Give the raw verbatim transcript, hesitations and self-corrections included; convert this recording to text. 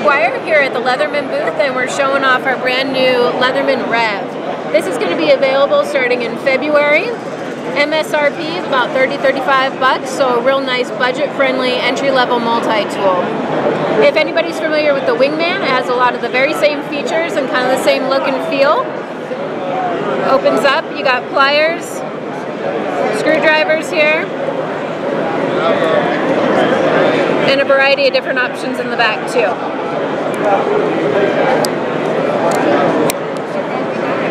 Squire here at the Leatherman booth, and we're showing off our brand new Leatherman Rev. This is going to be available starting in February. M S R P is about thirty, thirty-five bucks, so a real nice budget-friendly entry-level multi-tool. If anybody's familiar with the Wingman, it has a lot of the very same features and kind of the same look and feel. Opens up, you got pliers, screwdrivers here, and a variety of different options in the back too.